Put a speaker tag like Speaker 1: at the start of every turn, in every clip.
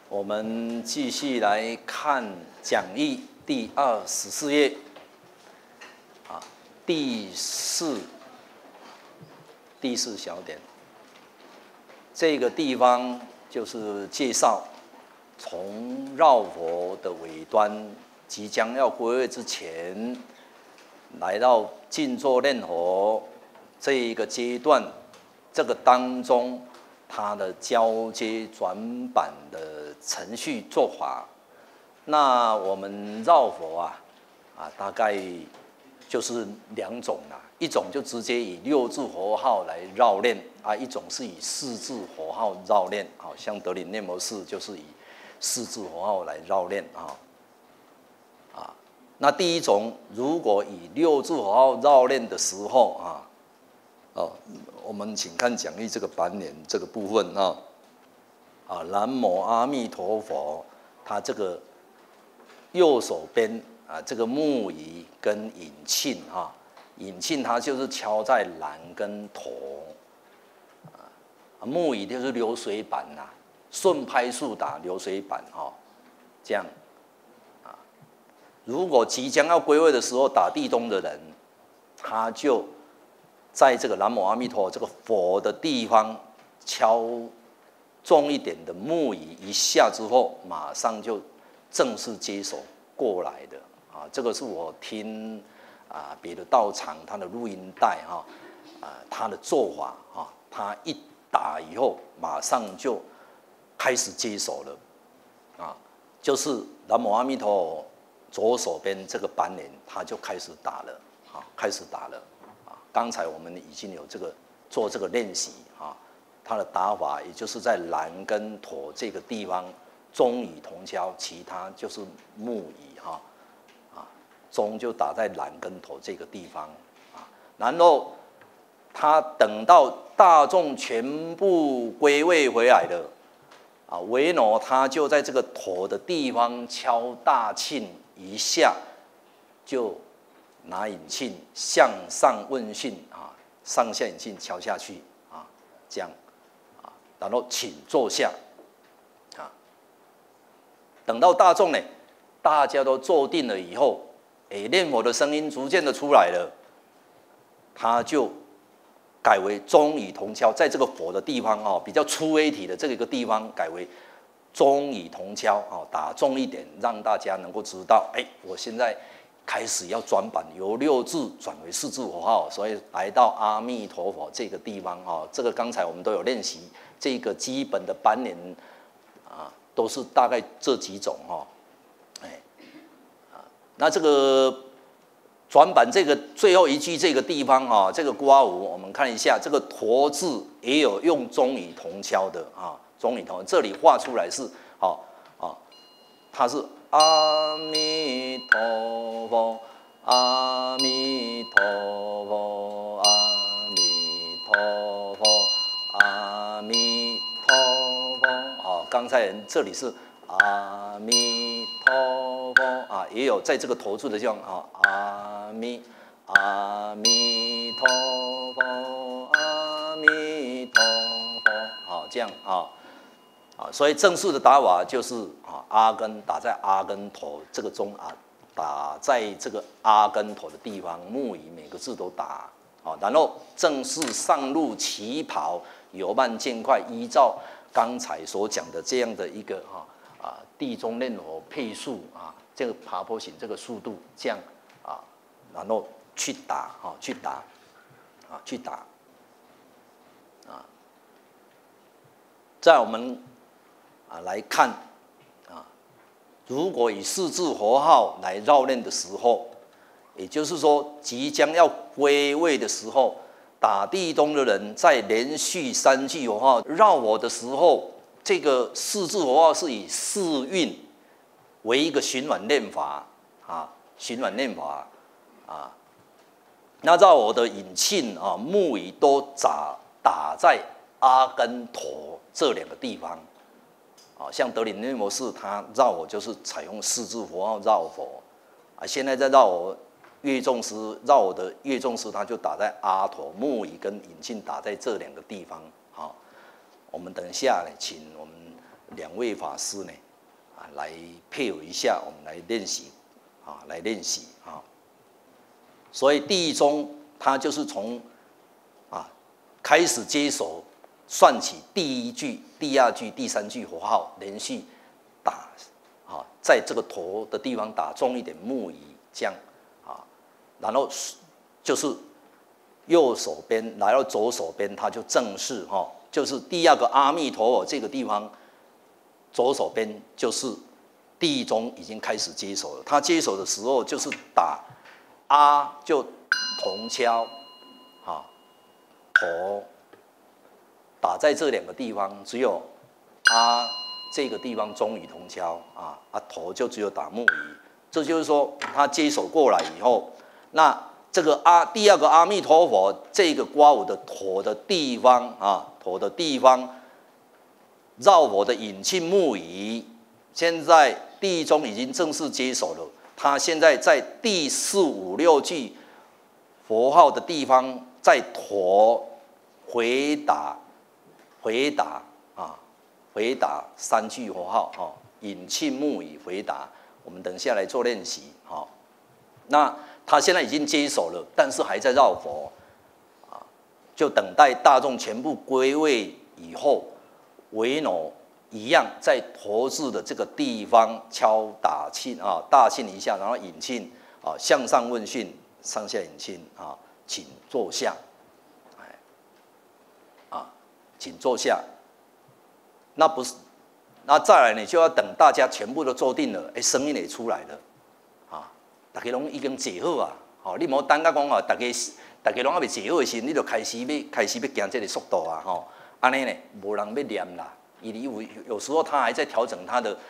Speaker 1: 我们继续来看讲义第24页，第四小点，这个地方就是介绍从绕佛的尾端，即将要归位之前，来到静坐念佛这一个阶段，这个当中它的交接转板的程序做法。那我们绕佛大概就是两种啦，一种就直接以6字佛号来绕念一种是以4字佛号绕念，好像德林念佛寺就是以4字佛号来绕念那第一种，如果以6字佛号绕念的时候我们请看讲义这个版联这个部分南无阿弥陀佛，它这个右手边这个木仪跟引磬引磬它就是敲在兰跟头木仪就是流水板顺拍速打流水板这样如果即将要归位的时候打地东的人，他就在这个南无阿弥陀这个佛的地方敲重一点的木仪一下之后，马上就正式接手过来的这个是我听别的道场他的录音带他的做法他一打以后马上就开始接手了就是南无阿弥陀左手边这个板联他就开始打了刚才我们已经有做这个练习他的打法也就是在兰跟陀这个地方中以同敲，其他就是木仪中就打在兰跟陀这个地方然后他等到大众全部归位回来了维诺他就在这个陀的地方敲大磬一下，就拿引磬向上问讯上下引磬敲下去这样然后请坐下等到大众呢，大家都坐定了以后，念佛的声音逐渐的出来了，他就改为中以同敲，在这个佛的地方比较粗 A 体的这个地方改为中以同敲打重一点，让大家能够知道，我现在开始要转板，由6字转为4字佛号，所以来到阿弥陀佛这个地方这个刚才我们都有练习，这个基本的板联都是大概这几种那这个转板这个最后一句这个地方这个刮胡，我们看一下这个陀字也有用中以同敲的中以同，这里画出来是它是阿弥陀佛，阿弥陀佛，阿弥陀佛，阿弥陀佛刚才这里是阿弥陀佛也有在这个头字的地方阿弥陀佛，阿弥陀佛这样所以正式的打法就是阿根打在阿根头这个中打在这个阿根头的地方，木仪每个字都打然后正式上路起跑，由慢渐快，依照刚才所讲的这样的一个地中念佛配速这个爬坡形这个速度这样然后去打在我们来看如果以4字佛号来绕念的时候，也就是说即将要归位的时候，打地东的人在连续3句佛号绕佛的时候，这个4字佛号是以4韵为一个循环念法那绕佛的引磬木仪都打在阿根陀这2个地方像德林念佛寺他绕佛就是采用4字佛号绕佛现在在绕佛乐众师绕佛的乐众师他就打在阿陀，木仪跟引磬打在这2个地方我们等一下请我们两位法师呢来配合一下，我们来练习所以第一宗它就是从开始接手算起第一句、第二句、第三句佛号，连续打在这个头的地方打中一点木鱼，这样然后就是右手边来到左手边，它就正式就是第二个阿弥陀佛这个地方，左手边就是第一宗已经开始接手了。他接手的时候就是打就铜敲头打在这两个地方，只有这个地方中语铜敲头就只有打木鱼。这就是说他接手过来以后，那这个第二个阿弥陀佛这个刮我的头的地方绕佛的引磬木鱼，现在第一宗已经正式接手了。他现在在第4、5、6句佛号的地方，在头回答3句佛号引磬木鱼回答。我们等下来做练习那他现在已经接手了，但是还在绕佛就等待大众全部归位以后，维诺一样在头字的这个地方敲打磬大磬一下，然后引磬向上问讯，上下引磬请坐下，请坐下。那不是，那再来你就要等大家全部都坐定了，声音也出来了大家拢已经坐好你莫等到讲大家拢还没坐好的时，你就开始要行这个速度安尼呢，无人要念啦。有时候他还在调整他的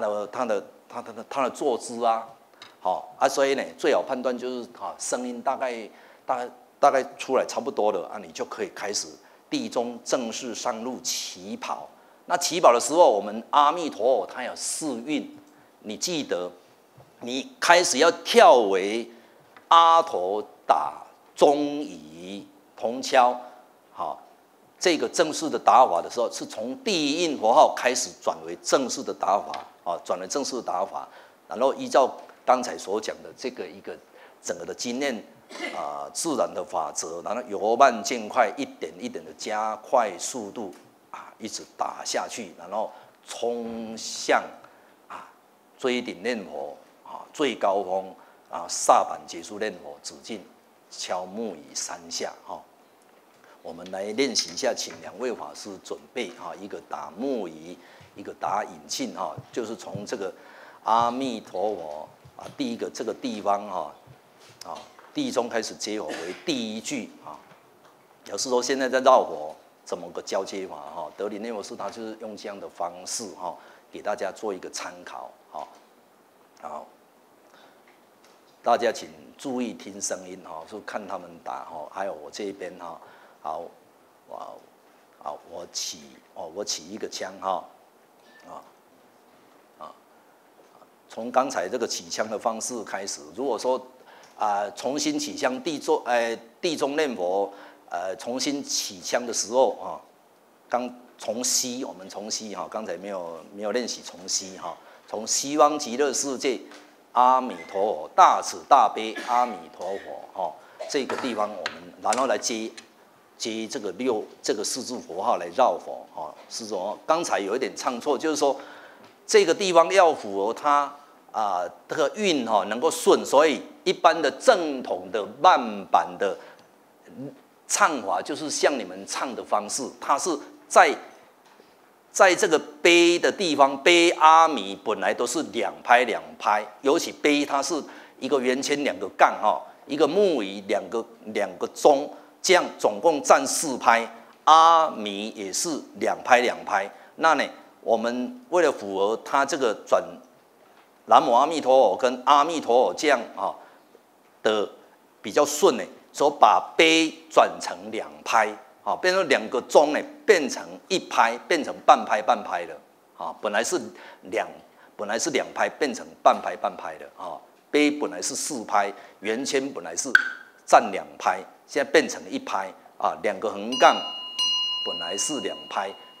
Speaker 1: 坐姿所以呢，最好判断就是声音大概出来差不多了你就可以开始第一宗正式上路起跑。那起跑的时候，我们阿弥陀佛它有4韵，你记得，你开始要跳为头打中仪铜敲这个正式的打法的时候，是从第一印佛号开始转为正式的打法然后依照刚才所讲的这个一个整个的经验自然的法则，然后由慢渐快，一点一点的加快速度一直打下去，然后冲向追顶念佛最高峰刹板结束念佛止境，敲木鱼3下我们来练习一下，请2位法师准备一个打木鱼，一个打引磬就是从这个阿弥陀佛第一个这个地方第一宗开始接佛为第一句表示说现在在绕佛怎么个交接法德林念佛师他就是用这样的方式给大家做一个参考好，大家请注意听声音就看他们打还有我这一边好，我起一个枪从刚才这个起枪的方式开始。如果说重新起枪地中念佛重新起枪的时候我们从西刚才没有练习从西从西方极乐世界阿弥陀佛大慈大悲阿弥陀佛这个地方我们然后来接这个4字佛号来绕佛是说刚才有一点唱错，就是说这个地方要符合它这个韵能够顺，所以一般的正统的慢板的唱法就是像你们唱的方式，它是在这个悲的地方，悲阿弥本来都是2拍2拍，尤其悲它是一个圆圈2个杠一个木鱼两个钟，这样总共占4拍，阿弥也是2拍2拍。那呢，我们为了符合它这个转南无阿弥陀佛跟阿弥陀佛这样的比较顺呢，所以把悲转成2拍变成2个钟呢，变成1拍，变成半拍半拍了本来是2拍，变成半拍半拍的悲本来是4拍，圆圈本来是占2拍，现在变成1拍2个横杠本来是2拍，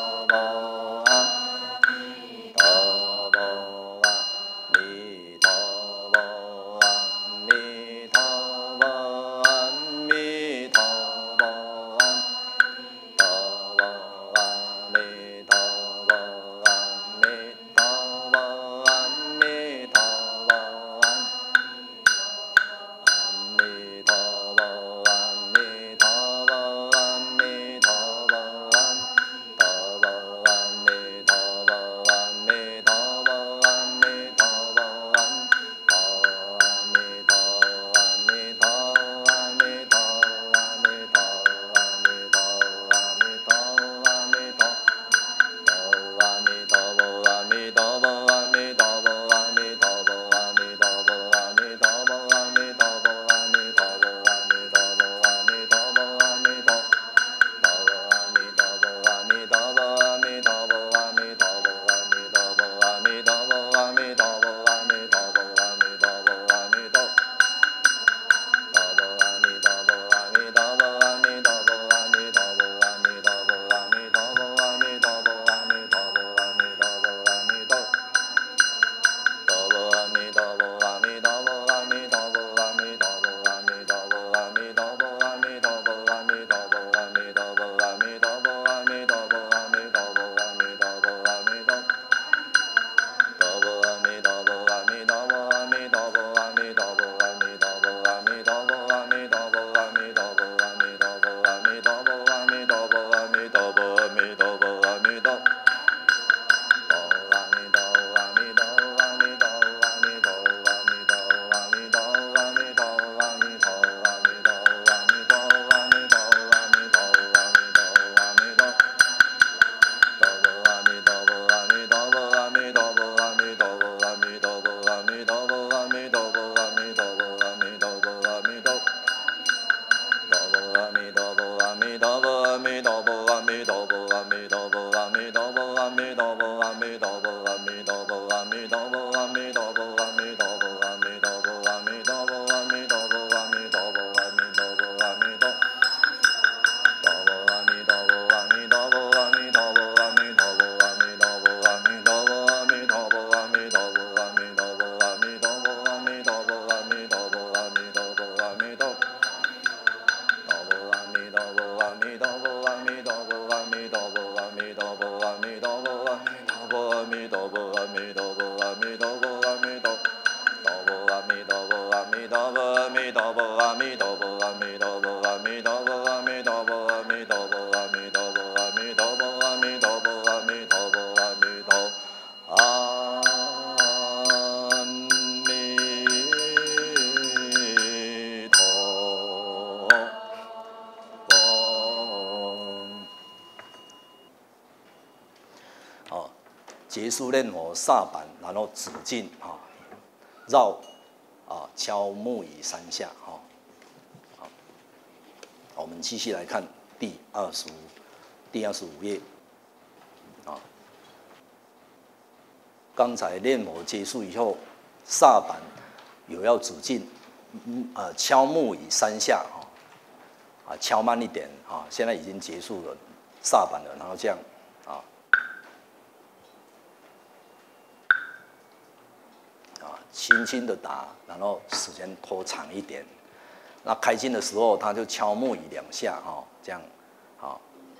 Speaker 1: 结束练火煞板，然后止劲啊，绕啊敲木鱼3下啊。好，我们继续来看第25页啊。刚才练火结束以后，煞板有要止劲，敲木鱼3下啊，敲慢一点啊。现在已经结束了煞板了，然后这样啊。轻轻的打，然后时间拖长一点。那开劲的时候，他就敲木鱼2下，哈，这样，好，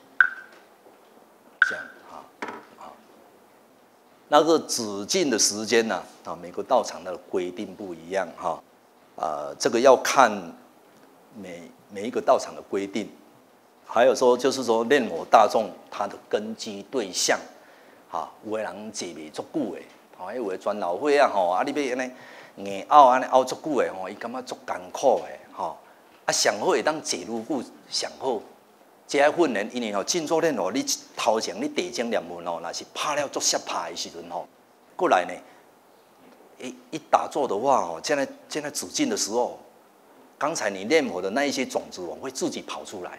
Speaker 1: 这样，好。那个止劲的时间呢，每个道场的规定不一样，哈，这个要看每一个道场的规定。还有说，就是说练火大众他的根基对象，有的人坐袂足久的。迄有诶全老伙啊，你要安尼硬拗安尼拗足久诶，伊感觉足艰苦诶，上好会当坐愈久上好。这爱训练，因为静坐练火，你头前你地精念文若是拍了足适拍的时阵过来呢，一打坐的话现在止劲的时候，刚才你练火的那一些种子会自己跑出来，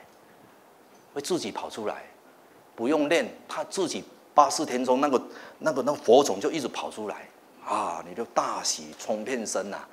Speaker 1: 不用练，它自己。84天中那个火种就一直跑出来啊，你就大喜冲遍身呐，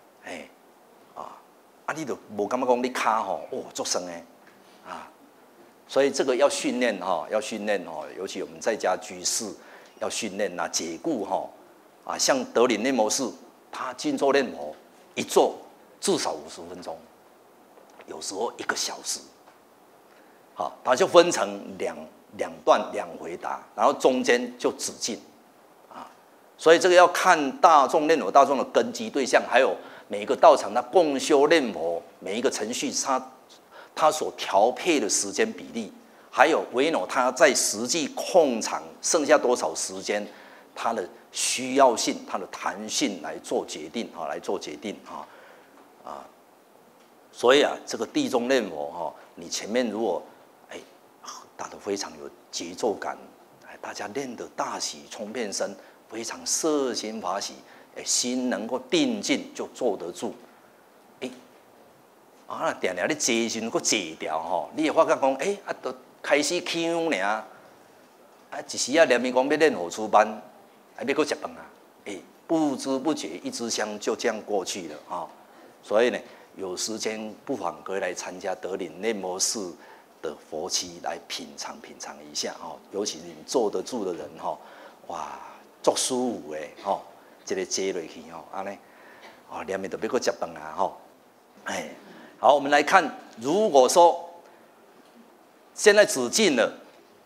Speaker 1: 你就无感觉讲你脚足酸诶啊，所以这个要训练尤其我们在家居士要训练解固像德林练模式，他静坐练模一坐至少50分钟，有时候1个小时，他就分成两段2回答，然后中间就止劲，所以这个要看大众练火大众的根基对象，还有每一个道场它共修练火每一个程序它所调配的时间比例，还有维诺它在实际控场剩下多少时间，它的需要性、它的弹性来做决定所以这个地中练火你前面如果打得非常有节奏感，大家练得大喜冲遍身，非常摄心法喜，心能够定静就坐得住。定定你坐的时候，佫坐掉你会发觉讲，都开始呛尔，一时念伊讲要练火出班，要佫食饭不知不觉一支香就这样过去了所以呢，有时间不妨可以来参加德林练模式的佛期来品尝一下尤其你坐得住的人哇，足舒服的这个坐落去安尼念的就要搁食饭好，我们来看，如果说现在止劲了，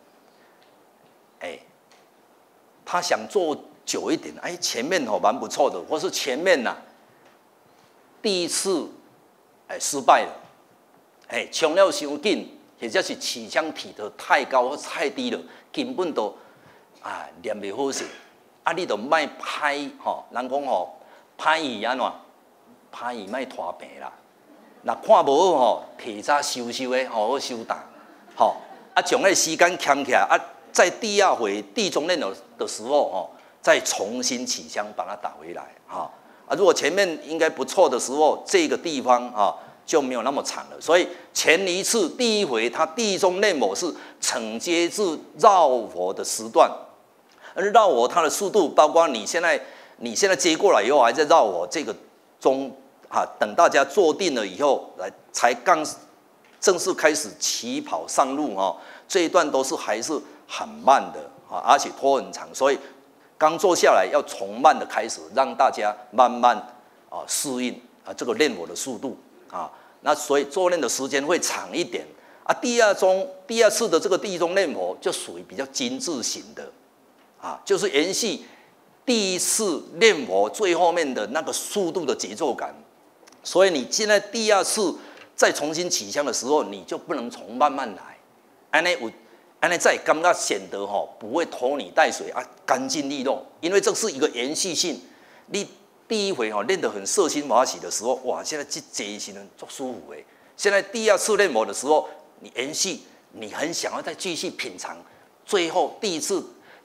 Speaker 1: 他想坐久一点，前面蛮不错的，或是前面第一次失败了，冲了伤紧。或者是气腔提得太高或太低了，根本都练袂好势。你就莫拍人讲拍伊安怎？拍伊莫拖病啦。若看无好提早收的，好收档。将那时间扛起来，在第2回地中练的时候再重新起枪把它打回来如果前面应该不错的时候，这个地方就没有那么长了，所以前一次第1回，它地中练火是承接至绕火的时段，而绕火它的速度，包括你现在接过来以后，还在绕火这个等大家坐定了以后，才刚正式开始起跑上路这一段都是还是很慢的而且拖很长，所以刚坐下来要从慢的开始，让大家慢慢适应这个练火的速度那所以做练的时间会长一点第二次的这个地中练火就属于比较精致型的就是延续第1次练火最后面的那个速度的节奏感。所以你现在第2次再重新起枪的时候，你就不能从慢慢来，安尼才会感觉显得不会拖泥带水干净利落，因为这是一个延续性。你第1回练得很摄心法喜的时候，哇，现在这一时足舒服的。现在第2次练火的时候，你延续，你很想要再继续品尝，最后第1次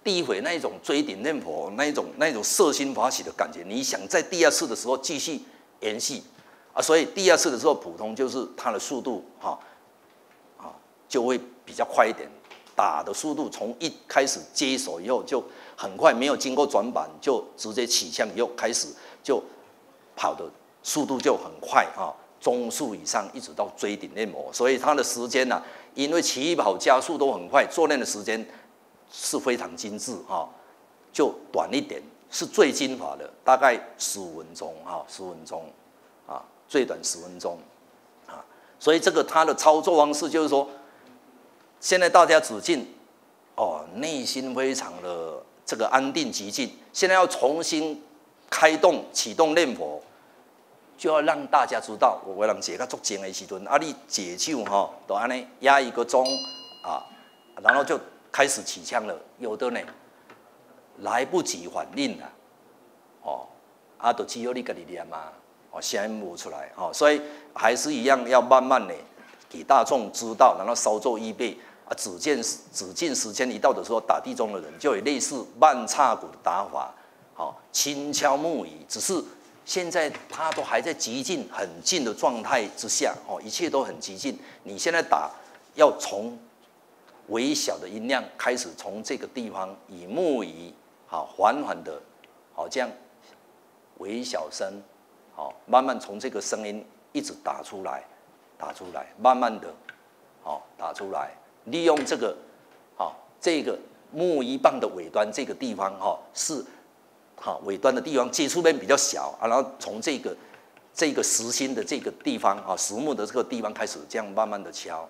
Speaker 1: 第一回那一种追顶念佛那一种摄心法喜的感觉，你想在第二次的时候继续延续啊，所以第二次的时候普通就是它的速度就会比较快一点，打的速度从一开始接手以后就很快，没有经过转板就直接起枪以后开始就跑的速度就很快中速以上一直到追顶练魔，所以它的时间因为起跑加速都很快，做练的时间是非常精致就短一点，是最精华的，大概15分钟10分钟最短10分钟所以这个它的操作方式就是说，现在大家只进内心非常的这个安定极静，现在要重新开动启动念佛，就要让大家知道，我人坐较足静的时阵，你解手就安尼压一个钟然后就开始起枪了，有的呢来不及反应了，就只有你自己念声音无出来所以还是一样要慢慢的给大众知道，然后稍作预备止境时间一到的时候，打地钟的人就有类似慢叉鼓的打法，轻敲木鱼，只是现在它都还在极静很静的状态之下一切都很极静。你现在打要从微小的音量开始，从这个地方以木鱼缓缓的这样微小声慢慢从这个声音一直打出来，慢慢的打出来，利用这个这个木鱼棒的尾端这个地方是尾端的地方接触面比较小然后从这个实心的这个地方实木的这个地方开始，这样慢慢的敲，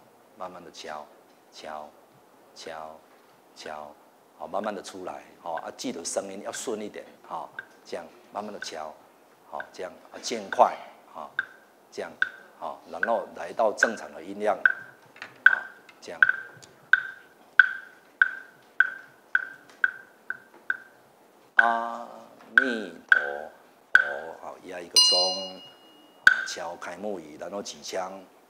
Speaker 1: 慢慢的出来记得声音要顺一点这样慢慢的敲这样渐快这样然后来到正常的音量这样。阿弥陀佛，压一个钟，敲开木鱼，然后举枪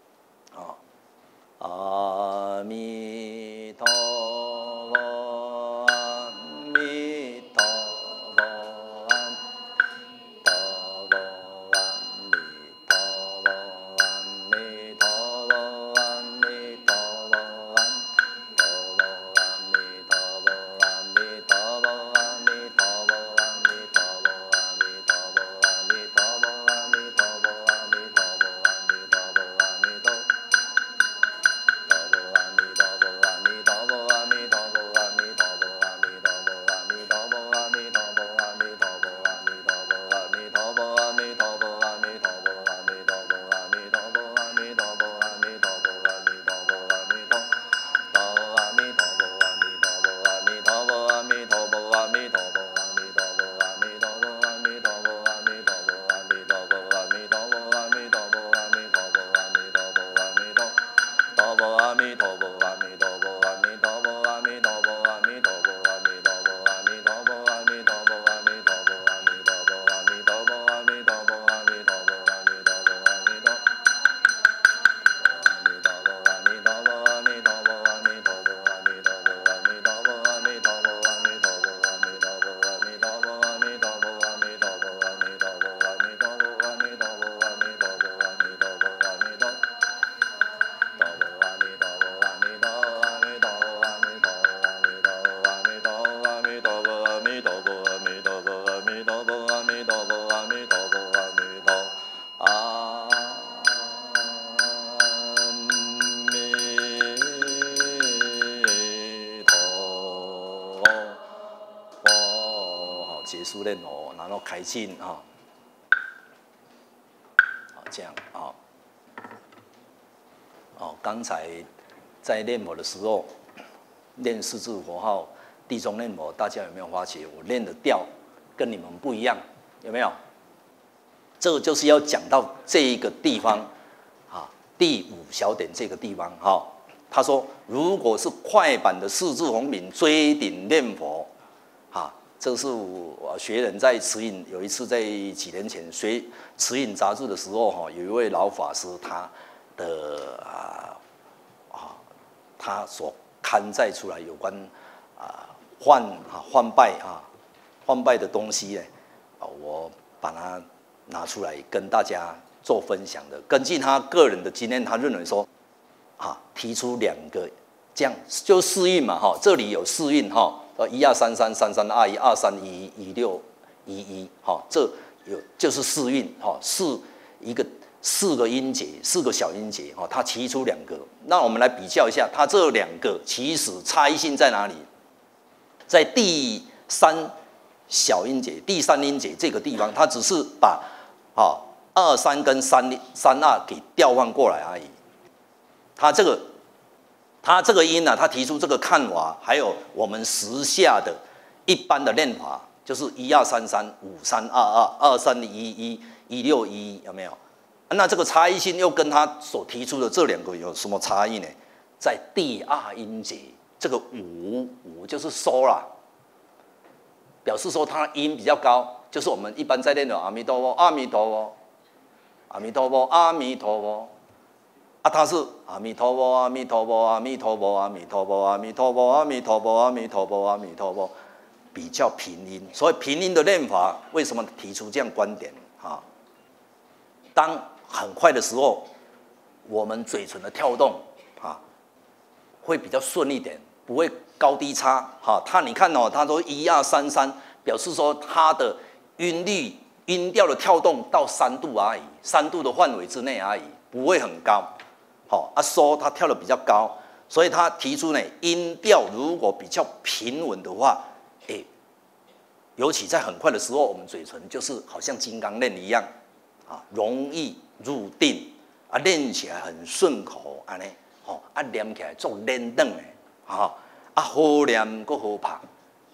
Speaker 1: 阿弥陀佛，阿弥陀佛，阿弥陀佛，阿弥陀佛，阿弥陀佛，阿弥陀佛，阿弥陀佛，阿弥陀佛，阿弥陀佛，阿弥陀佛，阿弥陀佛，阿弥陀佛，阿弥陀佛，阿弥陀佛，阿弥陀佛。结束练然后开静这样刚才在练佛的时候，练四字佛号、地中念佛，大家有没有发觉我练的调跟你们不一样？有没有？这个就是要讲到这一个地方第5小点这个地方他说，如果是快板的四字洪名追顶念佛这是我学人在慈引有一次在几年前学慈引杂志的时候有一位老法师他所刊载出来有关换拜的东西呢，我把它拿出来跟大家做分享的。根据他个人的经验，他认为说，提出2个，这样就四韵嘛，这里有四韵，1233332123111611，这就是四韵，4个音节，4个小音节，他提出2个，那我们来比较一下，他这2个其实差异性在哪里？在第3小音节、第3音节这个地方，他只是把23跟32给调换过来而已。他这个音呢，他提出这个看法，还有我们时下的一般的练法，就是1233532223111611，有没有？那这个差异性又跟他所提出的这2个有什么差异呢？在第2音节，这个5就是收啦，表示说它音比较高，就是我们一般在练的阿弥陀佛，阿弥陀佛，阿弥陀佛，阿弥陀佛。它是阿弥陀佛，阿弥陀佛，阿弥陀佛，阿弥陀佛，阿弥陀佛，阿弥陀佛，阿弥陀佛，阿弥陀佛，比较平音。所以平音的练法，为什么提出这样观点？当很快的时候，我们嘴唇的跳动会比较顺一点，不会高低差。你看它都1233，表示说它的音律、音调的跳动到3度而已，3度的范围之内而已，不会很高。收它跳得比较高，所以他提出呢，音调如果比较平稳的话，尤其在很快的时候，我们嘴唇就是好像金刚链一样，容易入定，练起来很顺口，念起来做练等的，好念够好拍，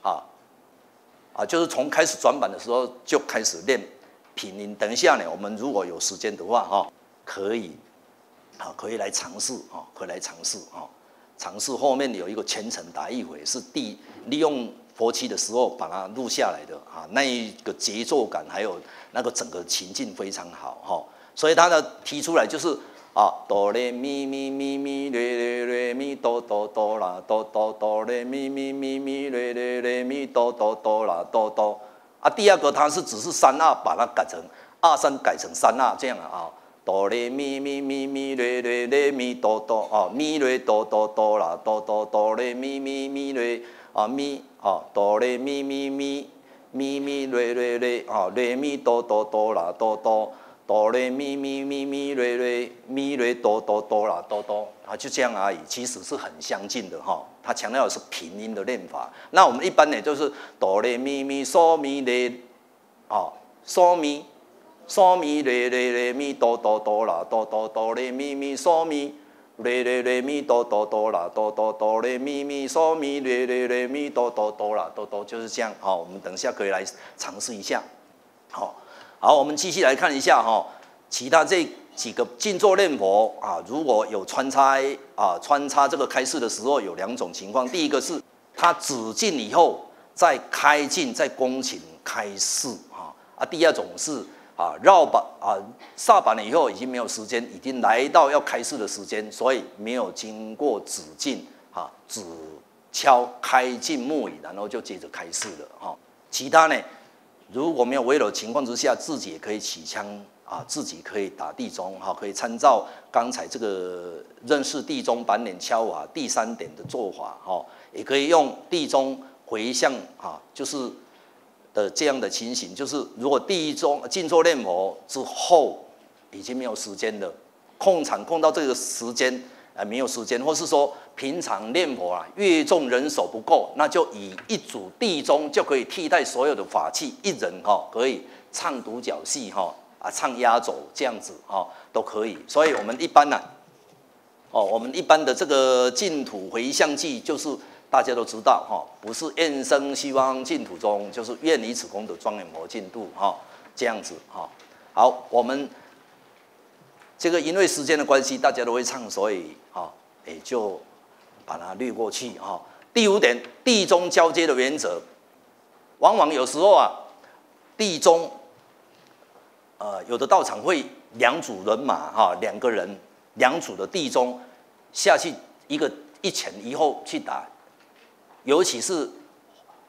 Speaker 1: 就是从开始转版的时候就开始练平音。等一下呢，我们如果有时间的话，可以来尝试，尝试后面有一个虔诚答一回，是利用佛七的时候把它录下来的，那一个节奏感还有那个整个情境非常好，所以他的提出来就是哆来咪咪咪咪瑞瑞瑞咪哆哆哆啦哆哆哆来咪咪咪咪瑞瑞瑞咪哆哆哆啦哆哆。第2个它是只是3/2，把它改成2/3，改成3/2这样哆来咪咪咪咪瑞瑞瑞咪哆哆咪瑞哆哆哆啦哆哆哆来咪咪咪瑞咪哆来咪咪咪咪咪瑞瑞瑞瑞咪哆哆哆啦哆哆哆来咪咪咪咪瑞瑞咪瑞哆哆哆啦哆哆，就这样而已，其实是很相近的他强调的是平音的练法。那我们一般呢就是哆来咪咪嗦咪来嗦咪。嗦咪来来来咪哆哆哆啦哆哆哆来咪咪嗦咪来来来咪哆哆哆啦哆哆哆来咪咪嗦咪来来来咪哆哆哆啦哆哆，就是这样。我们等一下可以来尝试一下。好，我们继续来看一下其他这几个静坐念佛如果有穿插这个开示的时候，有2种情况。第一个是他止境以后再开境，再恭请开示第2种是刹板了以后已经没有时间，已经来到要开示的时间，所以没有经过止境只敲开境木椅，然后就接着开示了其他呢，如果没有违漏情况之下，自己也可以起枪自己可以打地钟可以参照刚才这个认识地钟板脸敲法第3点的做法也可以用地钟回向就是的这样的情形，就是如果第1钟静坐念佛之后已经没有时间了，空场空到这个时间没有时间，或是说平常念佛乐众人手不够，那就以一组地钟就可以替代所有的法器，一人可以唱独角戏唱压轴这样子都可以。所以我们一般我们一般的这个净土回向偈就是大家都知道不是愿生西方净土中，就是愿以此功德庄严佛净土这样子好，我们这个因为时间的关系，大家都会唱，所以也就把它略过去第5点，地中交接的原则，往往有时候地中有的道场会2组人马2个人2组的地中下去，一前一后去打，尤其是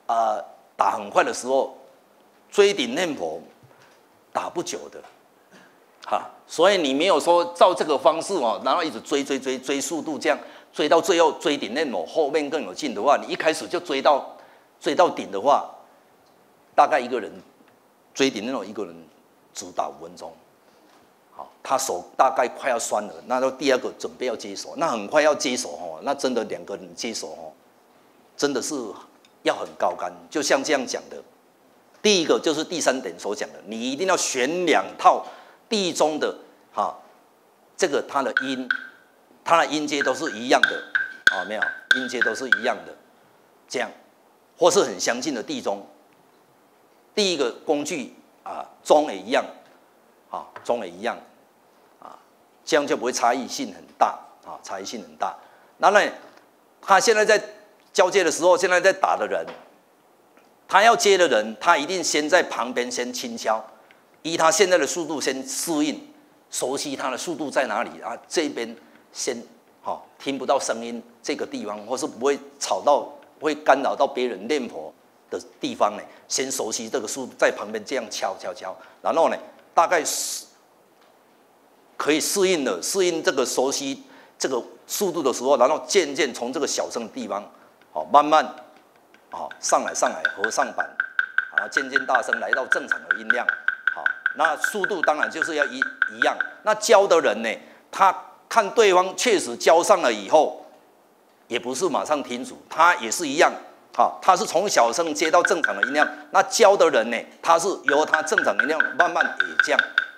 Speaker 1: 打很快的时候，追顶念佛打不久的，所以你没有说照这个方式哦，然后一直追速度这样追到最后追顶念佛后面更有劲的话，你一开始就追到顶的话，大概一个人追顶念佛一个人只打5分钟。他手大概快要酸了，那到第二个准备要接手，那很快要接手哦，那真的2个人接手哦，真的是要很高竿。就像这样讲的，第一个就是第3点所讲的，你一定要选2套地中的这个它的音阶都是一样的没有音阶都是一样的，这样或是很相近的地中。第一个工具中也一样中也一样。这样就不会差异性很大差异性很大。那他现在在交接的时候，现在在打的人，他要接的人，他一定先在旁边先轻敲，依他现在的速度先适应，熟悉他的速度在哪里这边先听不到声音这个地方，或是不会吵到、会干扰到别人念佛的地方呢，先熟悉这个速度，在旁边这样敲，然后呢，大概可以适应这个熟悉这个速度的时候，然后渐渐从这个小声的地方，慢慢上来合上板，渐渐大声来到正常的音量，那速度当然就是要一样。那教的人呢，他看对方确实教上了以后，也不是马上停止，他也是一样，他是从小声接到正常的音量。那教的人呢，他是由他正常音量慢慢也这样。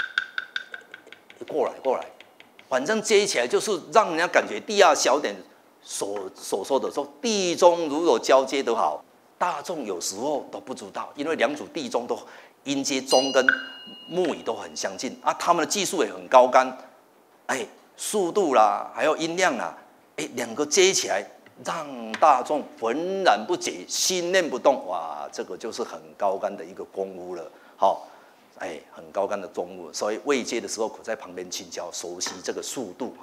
Speaker 1: 过来，反正接起来就是让人家感觉第2小点所说的说地中如果交接得好，大众有时候都不知道，因为2组地中都音阶中跟木语都很相近他们的技术也很高竿，速度啦，还有音量啦，2个接起来让大众浑然不觉，心念不动，哇，这个就是很高竿的一个功夫了，很高竿的中务，所以未接的时候可在旁边轻敲，熟悉这个速度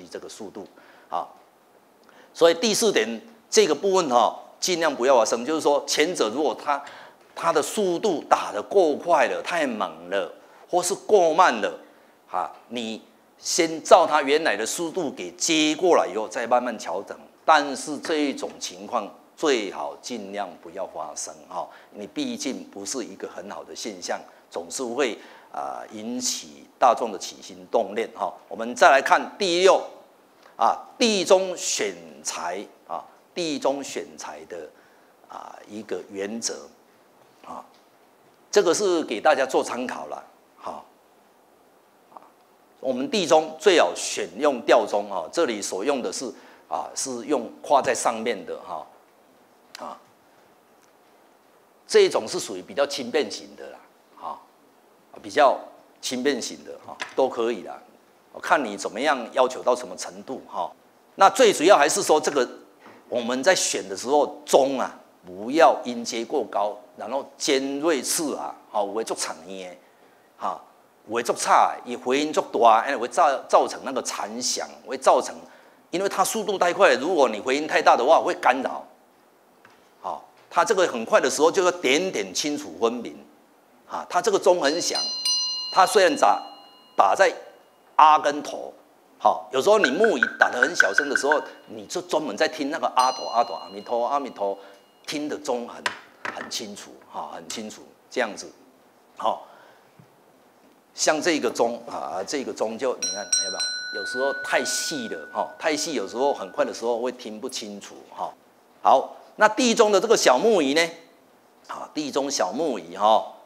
Speaker 1: 所以第4点这个部分尽量不要发生，就是说前者如果他的速度打得够快了，太猛了，或是过慢了你先照他原来的速度给接过来以后，再慢慢调整。但是这一种情况最好尽量不要发生你毕竟不是一个很好的现象。总是会引起大众的起心动念我们再来看第6地中选材地中选材的一个原则这个是给大家做参考了我们地中最好选用吊钟这里所用的是是用跨在上面的这一种是属于比较轻便型的啦。比较轻便型的都可以啦，看你怎么样要求到什么程度那最主要还是说这个我们在选的时候钟不要音阶过高，然后尖锐刺有的很长的有的很差的，它回音很大，会造成那个残响，会造成因为它速度太快，如果你回音太大的话会干扰它这个很快的时候就要点点清楚分明它这个钟很响，它虽然打在跟头，有时候你木鱼打得很小声的时候，你就专门在听那个阿弥陀，听的钟很清楚很清楚这样子像这个钟这个钟就你看有没有？有时候太细了太细，有时候很快的时候会听不清楚好，那地中的这个小木鱼呢？地中小木鱼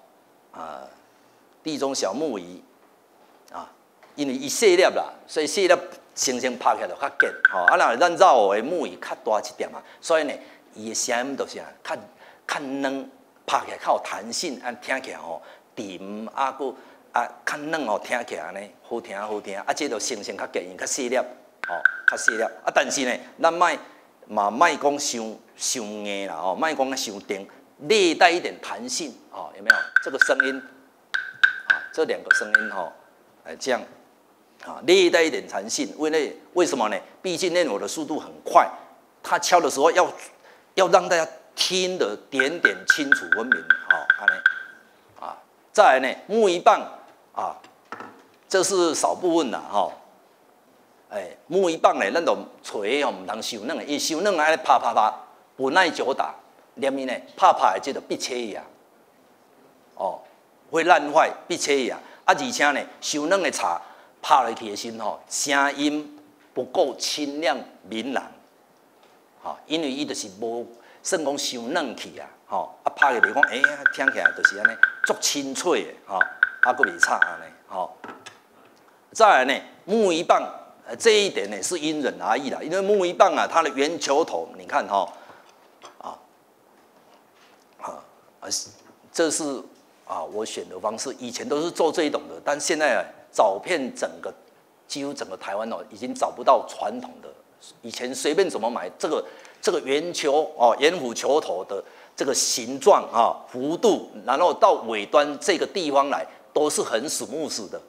Speaker 1: 地中小木鱼因为它细粒啦，所以细粒声拍起来就较紧若咱绕的木鱼较大一点所以呢，伊的声音就是较软，拍起来较有弹性，听起来甜佫较软听起来呢好听。这就声较紧，因较细粒较细粒但是呢，咱莫讲伤硬啦莫讲伤定，略带一点弹性有没有？这个声音这2个声音这样略带一点弹性，为什么呢？毕竟念佛的速度很快，他敲的时候要让大家听得点点清楚分明，安尼啊，再来呢，木鱼棒啊，这是少部分啦，木鱼棒呢，咱就锤唔通受软的，伊受软安尼啪啪啪，不耐久打，连伊呢啪啪的这个必切伊啊，会烂坏必切伊啊，而且呢，受软的茶拍落去的时候，声音不够清亮明朗，因为伊就是无算讲伤软去啊，拍起来讲，听起来就是安尼，足清脆的，还佫袂差安尼，再来呢，木鱼棒，这一点呢是因人而异啦，因为木鱼棒啊，它的圆球头，你看这是我选的方式，以前都是做这一种的，但现在找遍几乎整个台湾已经找不到传统的。以前随便怎么买这个圆球圆弧球头的这个形状弧度，然后到尾端这个地方来都是很smooth的，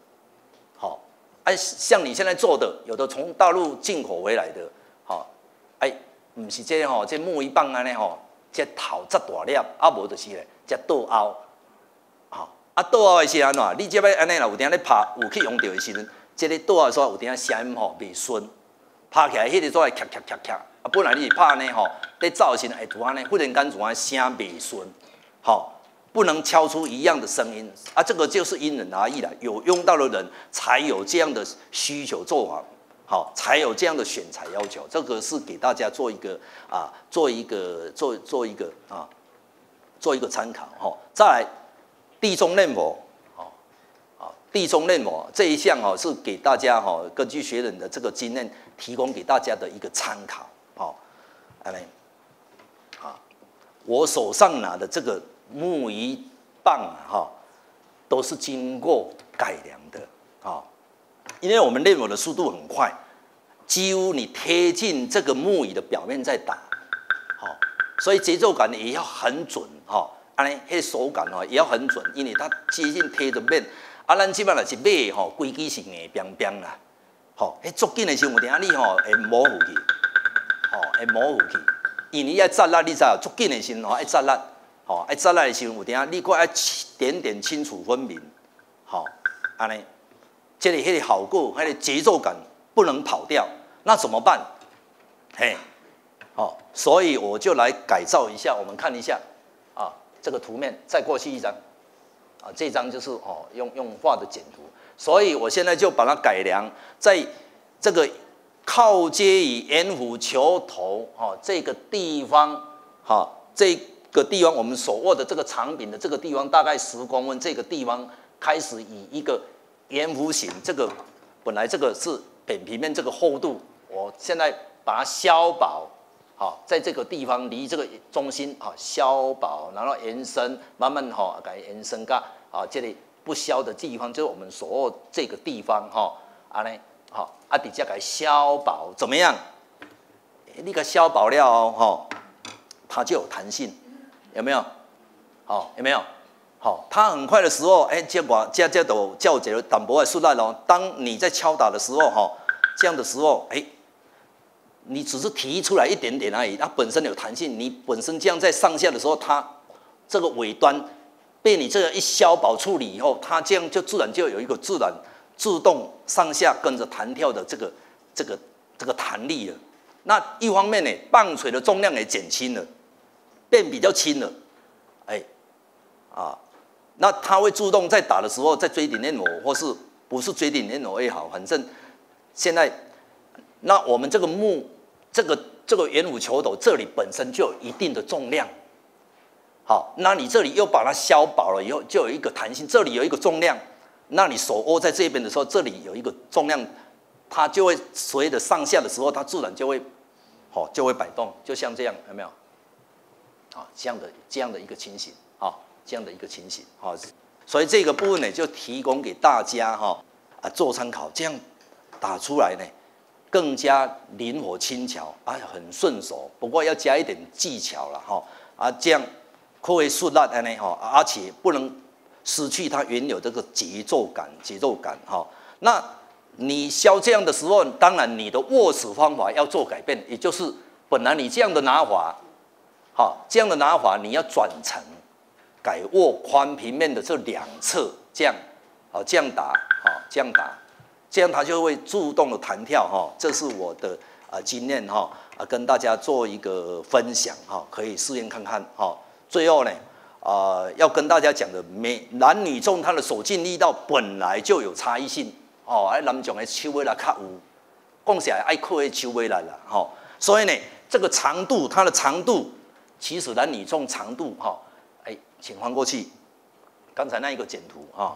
Speaker 1: 像你现在做的，有的从大陆进口回来的，不是这木鱼棒安尼这头遮大粒，无就是咧这倒凹，倒凹的是安怎？你这摆安尼啦，有当咧拍有去用到的时阵，这个倒凹的时候有当声音袂顺。拍起来，迄个做会咔咔咔咔，本来你是拍呢在造型突然呢，忽然间怎声袂顺，不能敲出一样的声音这个就是因人而异啦。有用到的人才有这样的需求做法，才有这样的选材要求。这个是给大家做一个参考再来地中念佛。地中念佛这一项是给大家根据学人的这个经验提供给大家的一个参考我手上拿的这个木鱼棒都是经过改良的因为我们念佛的速度很快，几乎你贴近这个木鱼的表面在打所以节奏感也要很准那手感也要很准，因为它接近贴着面。咱即摆若是买规矩是硬冰冰啦，足紧的时候有当你会模糊去，会模糊去，因为要扎力，你知道，足紧的时候爱扎力，爱扎力的时候有当你佫爱点点清楚分明，安尼，这个迄个效果，迄个节奏感不能跑掉，那怎么办？所以我就来改造一下，我们看一下这个图面，再过去一张。这张就是用画的简图，所以我现在就把它改良，在这个靠接于圆弧球头这个地方，这个地方我们手握的这个长柄的这个地方大概10公分，这个地方开始以一个圆弧形，这个本来这个是扁平面这个厚度，我现在把它削薄。在这个地方离这个中心削薄，然后延伸，慢慢给延伸到这里不削的地方，就是我们手握这个地方安尼底下给削薄，怎么样？你给削薄了它就有弹性，有没有？有没有？它很快的时候，这都叫这个淡薄的出来了。当你在敲打的时候这样的时候，你只是提出来一点点而已，它本身有弹性。你本身这样在上下的时候，它这个尾端被你这样一削薄处理以后，它这样就自然就有一个自动上下跟着弹跳的这个弹力了。那一方面呢，棒槌的重量也减轻了，变比较轻了，那它会自动在打的时候，在锥顶念佛或是不是锥顶念佛也好，反正现在。那我们这个这个圆弧球头这里本身就有一定的重量，那你这里又把它削薄了以后，就有一个弹性，这里有一个重量，那你手握在这边的时候，这里有一个重量，它就会随着上下的时候，它自然就会摆动，就像这样，有没有？这样的一个情形，这样的一个情形，所以这个部分呢，就提供给大家做参考，这样打出来呢。更加灵活轻巧，很顺手。不过要加一点技巧了这样可以顺拉安尼而且不能失去它原有这个节奏感那你削这样的时候，当然你的握持方法要做改变，也就是本来你这样的拿法， 好，这样的拿法你要转成改握宽平面的这两侧，这样，好，这样打，好，这样打，这样它就会自动的弹跳哈。这是我的经验哈，跟大家做一个分享哈，可以试验看看哈。最后呢，要跟大家讲的，男女众它的手劲力道本来就有差异性哦，男众的手尾来较有，讲起来爱靠的手尾来啦哈。所以呢，这个长度，它的长度，其实男女众长度哈，请翻过去，刚才那一个简图哈，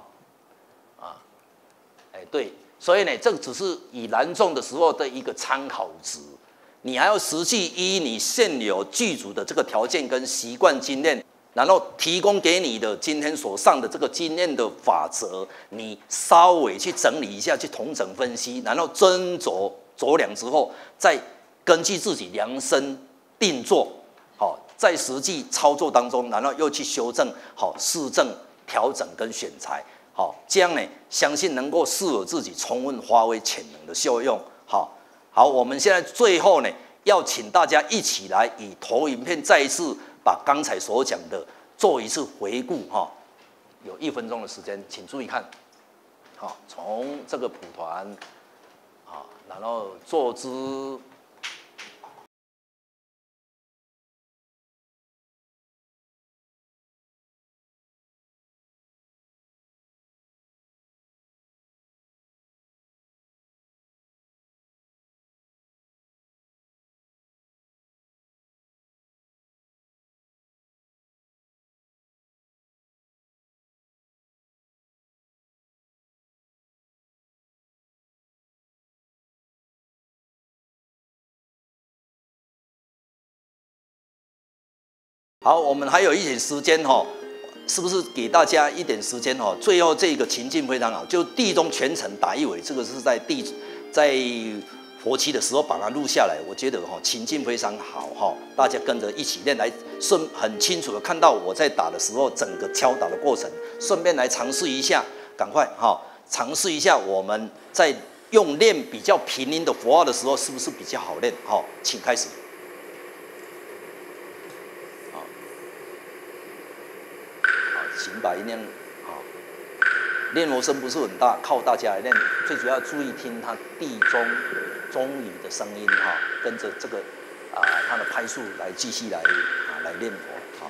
Speaker 1: 对，所以呢，这个只是以男众的时候的一个参考值，你还要实际依你现有剧组的这个条件跟习惯经验，然后提供给你的今天所上的这个经验的法则，你稍微去整理一下，去统整分析，然后斟酌量之后，再根据自己量身定做，好，在实际操作当中，然后又去修正，好，试正、调整跟选材，好，这样呢，相信能够适合自己充分发挥潜能的效用。好，我们现在最后呢，要请大家一起来以投影片再一次把刚才所讲的做一次回顾哈。有1分钟的时间，请注意看。好，从这个谱团，然后坐姿。好，我们还有一点时间哈，是不是给大家一点时间哈？最后这个情境非常好，就地中全程打一尾，这个是在佛七的时候把它录下来，我觉得哈情境非常好哈，大家跟着一起练来，很清楚的看到我在打的时候整个敲打的过程，顺便来尝试一下，赶快哈尝试一下我们在用练比较平音的符号的时候是不是比较好练？好，请开始。请把音量练锣声不是很大，靠大家来练。最主要注意听它地中语的声音哈，跟着这个它的拍数来继续来练锣。好。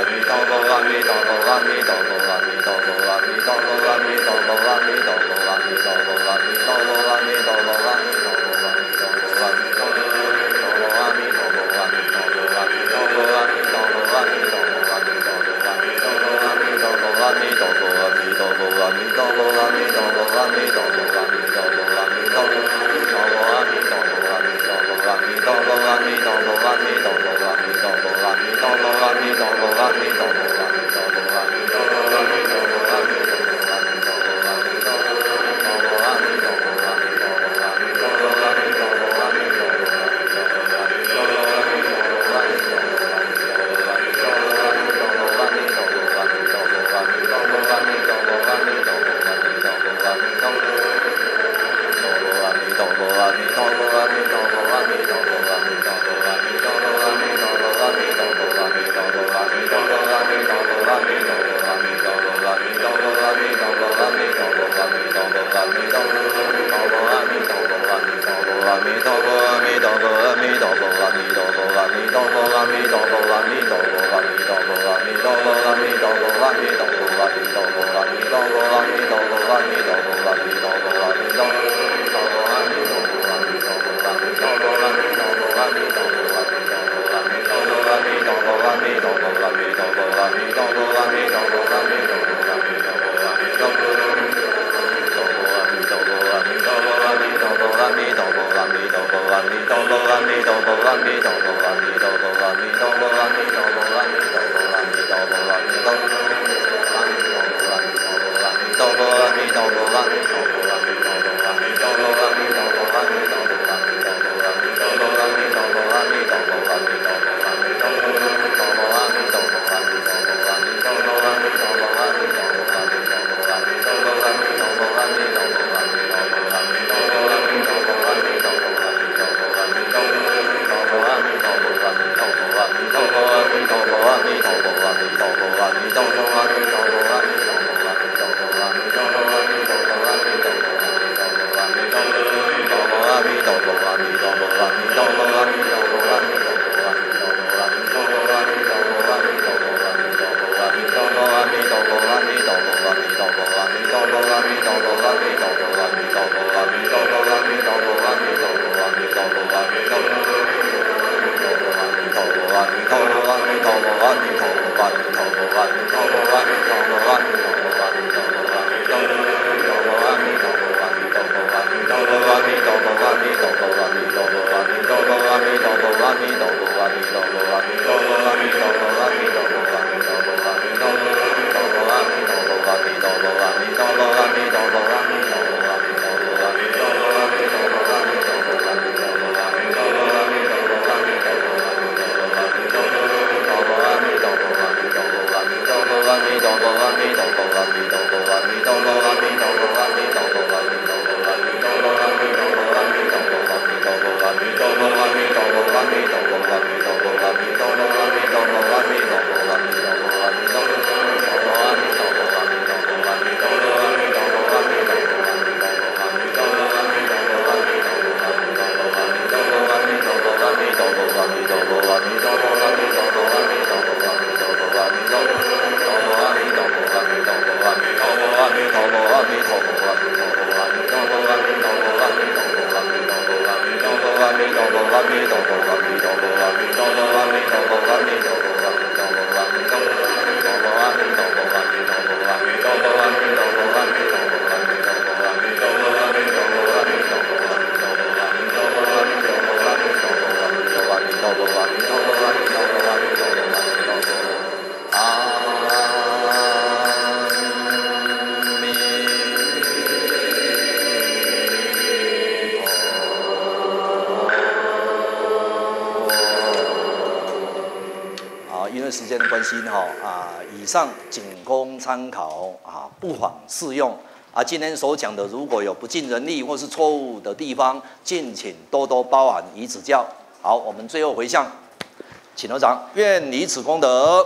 Speaker 1: 时间的关系以上仅供参考不妨适用今天所讲的如果有不尽人意或是错误的地方，敬请多多包涵与指教。好，我们最后回向，请合掌，愿以此功德，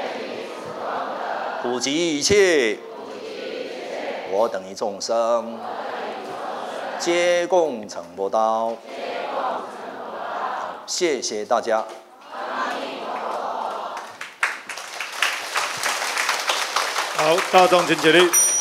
Speaker 1: 普及一切，我等于众生，皆共成佛道。谢谢大家。
Speaker 2: 好，大众请起立。